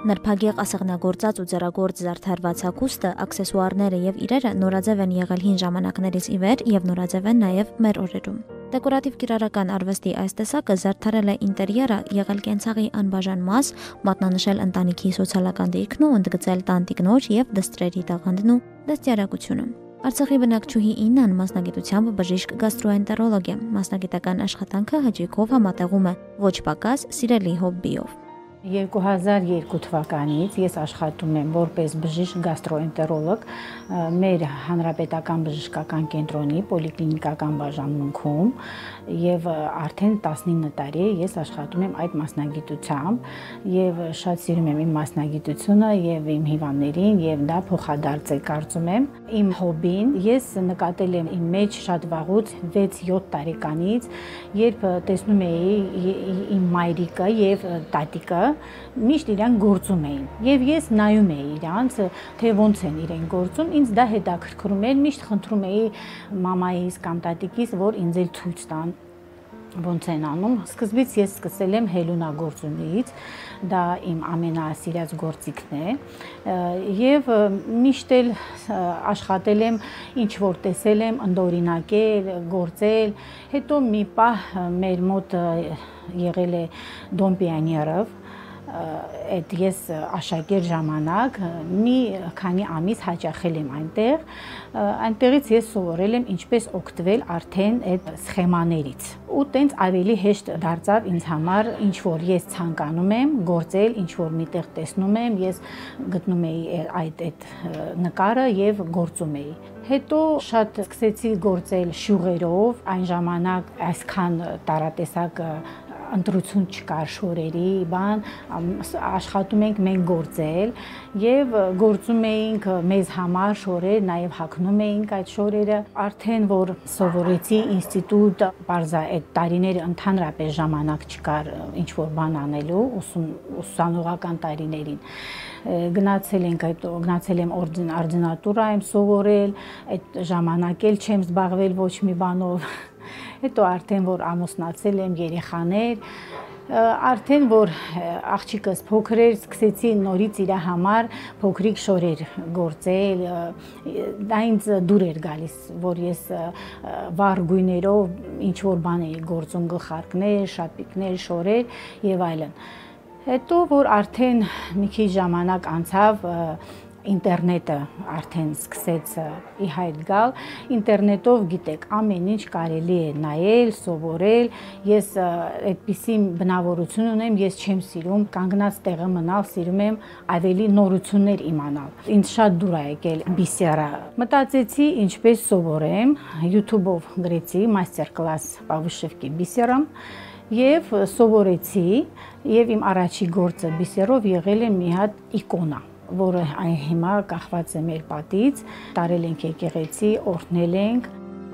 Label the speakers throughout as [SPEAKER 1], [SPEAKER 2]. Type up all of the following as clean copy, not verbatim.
[SPEAKER 1] Նրբագեղ ասեղնագործած ու ձեռագործ զարդարված հագուստը, աքսեսուարները եւ իրերը նորաձև են եղել հին ժամանակներից ի վեր եւ նորաձև են նաեւ մեր օրերում։ Դեկորատիվ կիրառական արվեստի այս տեսակը զարդարել է ինտերիերը, եղել կենցաղի անբաժան մաս, մատնանշել ընտանիքի սոցիալական դիրքն ու ընդգծել տանտիկնոջ եւ դստրերի տաղանդն ու դաստիարակությունը։ Արցախի բնակչուհի Իննան մասնագիտությամբ բժիշկ գաստրոենտերոլոգ է, մասնագիտական աշխատանքը հաճույքով համատեղում է ոչ պակաս սիրելի հոբբիով։
[SPEAKER 2] 2002 թվականից ես աշխատում եմ որպես բժիշկ գաստրոենտերոլոգ մեր հանրապետական բժշկական կենտրոնի պոլիկլինիկական բաժանմունքում եւ արդեն 19 տարի ես աշխատում եմ այդ մասնագիտությամբ եւ շատ սիրում եմ իմ մասնագիտությունը եւ իմ հիվանդներին եւ դա փոխադարձ է կարծում եմ իմ հոբին ես նկատել եմ իմ մեջ շատ վաղուց 6-7 տարեկանից երբ տեսնում էի իմ մայրիկը եւ տատիկը միշտ իրան գործում էին եւ ես նայում էի իրանց թե ոնց են իրեն գործում ինձ դա հետաքրքրում էր միշտ խնդրում էի մամայիս կամ տատիկիս որ ինձ էլ ցույց տան ոնց են անում սկզբից ես սկսել եմ հելունագործումից դա իմ ամենասիրած գործիքն է եւ միշտ էլ աշխատել եմ ինչ որ տեսել եմ ընդօրինակել գործել հետո մի պահ մեր մոտ եղել է դոմպիաներով այդ ես աշակերտ ժամանակ մի քանի ամիս հաճախել եմ այնտեղից ես սովորել եմ ինչպես օգտվել արդեն այդ սխեմաներից ու տենց ավելի հեշտ դարձավ ինձ համար ինչ որ ես ցանկանում եմ գործել ինչ որ միտեղ տեսնում եմ ես գտնում էի այդ նկարը եւ գործում էի հետո շատ սկսեցի գործել շյուղերով այն ժամանակ այսքան տարատեսակ ընտրություն չկար շորերի, բան, աշխատում ենք մենք գործել եւ գործում էինք մեզ համար շորեր, նաեւ հագնում էինք այդ շորերը, արդեն որ սովորեցի ինստիտուտ, բարձա այդ տարիները ընդհանրապես ժամանակ չկար ինչ որ բան անելու, ուսանողական տարիներին գնացել եմ օրդինատուրա եմ սովորել, այդ ժամանակ էլ չեմ զբաղվել ոչ մի բանով հետո արդեն որ ամուսնացել եմ երեխաներ արդեն որ աղջիկս փոքր էր սկսեցի նորից իր համար փոքրիկ շորեր գործել դա ինձ դուր էր գալիս որ ես վառ գույներով ինչ որ բան էի գործում գլխարկներ, շապիկներ, շորեր եւ այլն հետո որ արդեն մի քիչ ժամանակ անցավ ինտերնետը արդեն սկսեց ի հայտ գալ ինտերնետով գիտեք ամեն ինչ կարելի է նայել, սովորել ես այդպիսի բնավորություն ունեմ ես չեմ սիրում կանգնած տեղը մնալ սիրում եմ ավելի նորություններ իմանալ ինձ շատ դուր է եկել բիսերը մտածեցի ինչպես սովորեմ YouTube-ով գրեցի մաստեր կլաս по вышивке бисером եւ սովորեցի եւ իմ առաջի գործը բիսերով եղել է մի հատ իկոնա որը այն հիմա կախված է մեր պատից, տարել ենք եկեղեցի, օրհնել ենք։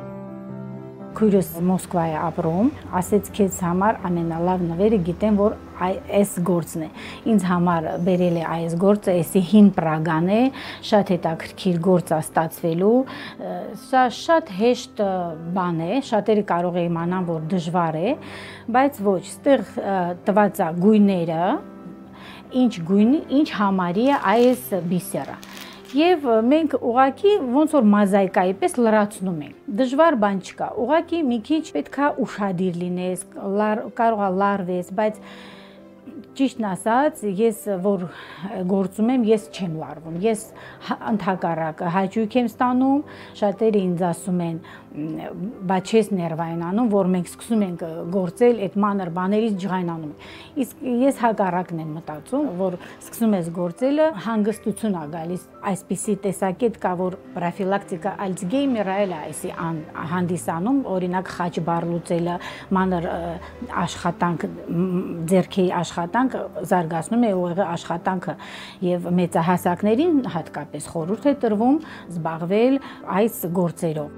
[SPEAKER 2] Քույրս Մոսկվա է ապրում, ասեց քեզ համար ամենալավ նվերը գիտեմ, որ այս գործն է։ Ինձ համար բերել է այս գործը, էսի հին Պրագան է, շատ հետաքրքիր գործ է ստացվելու, սա շատ հեշտ բան է, շատերը կարող է իմանան, որ դժվար է, բայց ոչ, ստեղ տված է գույները ինչ գույն, ինչ համարի է այս բիսերը։ Եվ մենք ուղղակի ոնց որ մոզաիկայի պես լրացնում ենք։ Դժվար բան չկա։ Ուղղակի մի քիչ պետքա ուշադիր լինես, կարող է լարվես, բայց ճիշտն ասած, ես որ գործում եմ, ես չեմ լարվում։ Ես ընդհակառակը հաճույք եմ ստանում, շատերը ինձ ասում են, բայց չես ներվային անում, որ մենք սկսում ենք գործել այդ մանր բաներից ջղայնանում ենք։ Իսկ ես հակառակն եմ մտածում, որ սկսում ես գործելը հանգստություն է գալիս, այսպիսի տեսակետ կա, որ պրոֆիլակտիկա Ալցգեյմերը էլ է այսի հանդիսանում, օրինակ խաչ բառ լուծելը, մանր աշխատանք, ձեռքի աշխատանք զարգացնում է ուղեղի աշխատանքը եւ մեծահասակներին հատկապես խորհուրդ է տրվում զբաղվել այս գործերով։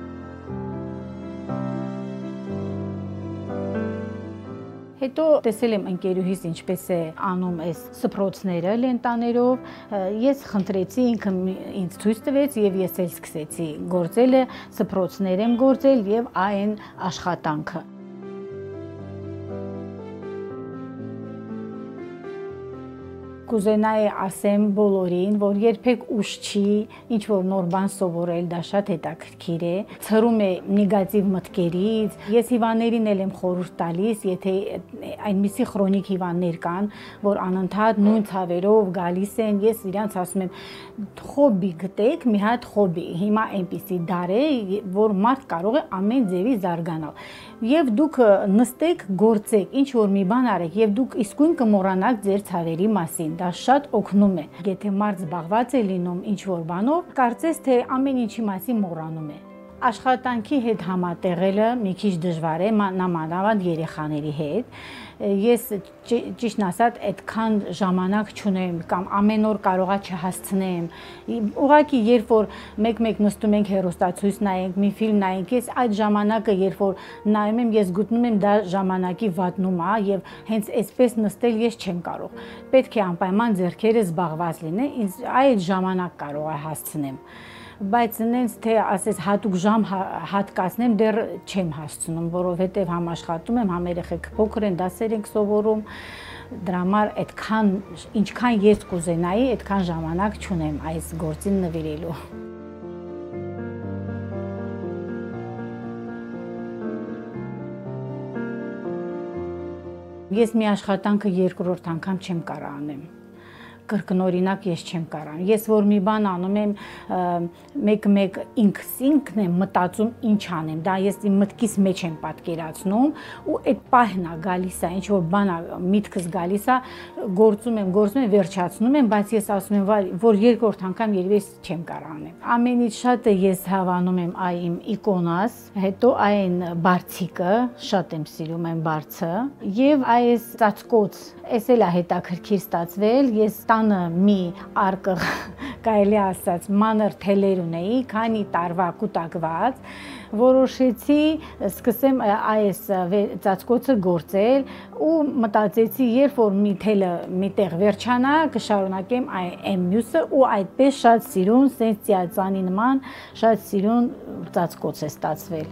[SPEAKER 2] Հետո տեսել եմ ընկերուհիս ինչպես է անում այս սփռոցները լենտաներով, ես խնդրեցի ինքը ինձ ցույց տվեց եւ ես էլ սկսեցի գործելը, սփռոցներ եմ գործել եւ այն աշխատանքը։ կուզենայի ասեմ բոլորին, որ երբեք ուշ չի ինչ որ նոր բան սովորել, դա շատ հետաքրքիր է, ցրում է նեգատիվ մտքերից։ Ես հիվանդներին եմ խորհուրդ տալիս, եթե այնպիսի քրոնիկ հիվանդներ կան, որ անընդհատ նույն ցավերով գալիս են, ես իրանց ասում եմ, խոբի գտեք, մի հատ խոբի։ Հիմա այնպիսի դար է, որ մարդ կարող է ամեն ձևի զարգանալ։ Եվ դուք նստեք, գործեք, ինչ որ մի բան արեք, եւ դուք իսկույն կմոռանաք ձեր ցավերի մասին, դա շատ օգնում է։ Եթե մարդ զբաղված է լինում ինչ որ բանով, կարծես թե ամեն ինչի մասին մոռանում է։ Աշխատանքի հետ համատեղելը մի քիչ դժվար է, մանավանդ երեխաների հետ։ Ես ճիշտն ասած այդքան ժամանակ չունեմ կամ ամեն օր կարողա չհասցնեմ։ Ուղղակի երբ որ մեկ-մեկ նստում ենք հեռուստացույց նայենք, մի ֆիլմ նայենք, ես այդ ժամանակը երբ որ նայում եմ, ես գտնում եմ դա ժամանակի վատնում է եւ հենց այսպես նստել ես չեմ կարող։ Պետք է անպայման ձեռքերը զբաղված լինեն, ինձ այդ ժամանակ կարողա հասցնեմ։ Բայց նենց թե ասես հատուկ ժամ հատկացնեմ դեռ չեմ հասցնում, որովհետև համ աշխատում եմ, համ երեխեք փոքր են, դասեր ենք սովորում, դրա համար այդքան ինչքան ես կուզենայի, այդքան ժամանակ չունեմ այս գործին նվիրելու։ Ես մի աշխատանքը երկրորդ անգամ չեմ կարող անեմ։ Կրկնօրինակ ես չեմ կարող։ Ես որ մի բան անում եմ, մեկ-մեկ ինքն եմ մտածում ինչ անեմ։ Դա ես իմ մտքիս մեջ եմ պատկերացնում ու այդ պահն է գալիս է, ինչ որ բան է միտքս գալիս է, գործում եմ, վերջացնում եմ, բայց ես ասում եմ, որ երկրորդ անգամ երևի չեմ կարող անեմ։ Ամենից շատը ես հավանում եմ այ իմ իկոնաս, հետո այն բարձիկը, շատ եմ սիրում այն բարձը, եւ այս ծածկոց, էս էլ է հետաքրքիր ստացվել, ես տանը մի արկղ կարելի ասած մանր թելեր ունեի, քանի տարվա կուտակված, որոշեցի սկսեմ այս ծածկոցը գործել ու մտածեցի, երբ որ մի թելը միտեղ վերջանա, կշարունակեմ այն մյուսը ու այդպես շատ սիրուն, սենց ծիածանի նման շատ սիրուն ծածկոց է ստացվել։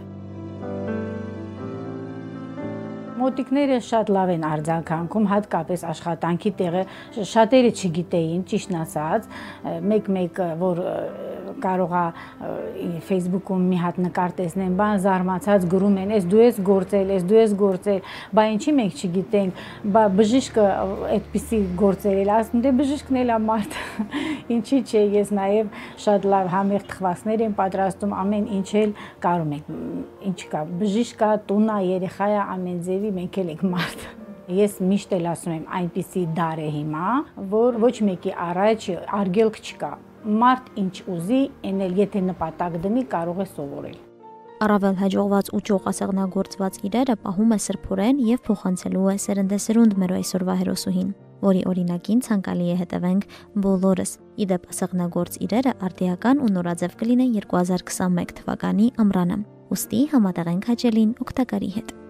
[SPEAKER 2] Մոտիկները շատ լավ են արձագանքում, հատկապես աշխատանքի տեղը շատերը չգիտեին, ճիշտն ասած, մեկ-մեկ որ կարողա Facebook-ում մի հատ նկար տեսնեն, բան զարմացած գրում են, ես դու ես գործել, բա ինչի մենք չգիտենք, բա բժիշկը այդպիսի գործեր էլ ասում, դե բժիշկն էլ է մարդ, ինչի՞ չէ, ես նաև շատ լավ համեղ թխվածքներ եմ պատրաստում, ամեն ինչ էլ կարում ենք, ինչ կա, բժիշկա, տունա, երեխա է, ամեն ձևի մենք էլ ենք մարդ։ Ես միշտ էլ ասում եմ, այնպիսի դար է հիմա, որ ոչ մեկի առաջ արգելք չկա։ Մարդ ինչ ուզի, այն էլ եթե նպատակ դնի, կարող է սովորել։
[SPEAKER 1] Առավել հաջողված ու ճյուղասեղնագործված իրերը պահում է սրբորեն եւ փոխանցելու է սերնդեսերունդ մեր այսօրվա հերոսուհին, որի օրինակին ցանկալի է հետևենք բոլորս։ Իդեպ ասեղնագործ իրերը արդիական ու նորաձև կլինեն 2021 թվականի ամռանը։ Ուստի համատեղենք հաճելին օգտակարի հետ։